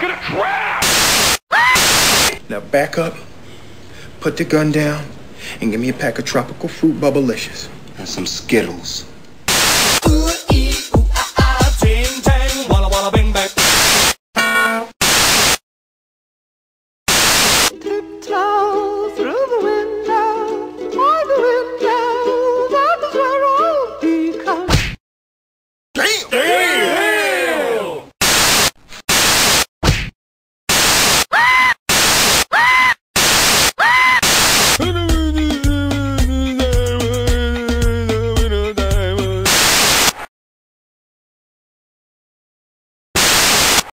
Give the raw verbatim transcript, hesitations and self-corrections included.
to crack! Now back up, put the gun down, and give me a pack of tropical fruit bubblicious. And some Skittles.